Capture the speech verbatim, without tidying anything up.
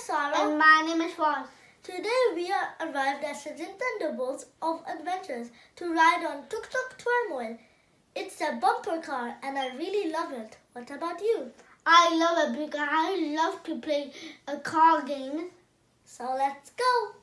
Sarah. And my name is Fawn. Today we are arrived at Chessington Doubles of Adventures to ride on Tuk Tuk Turmoil. It's a bumper car and I really love it. What about you? I love it because I love to play a car game. So let's go!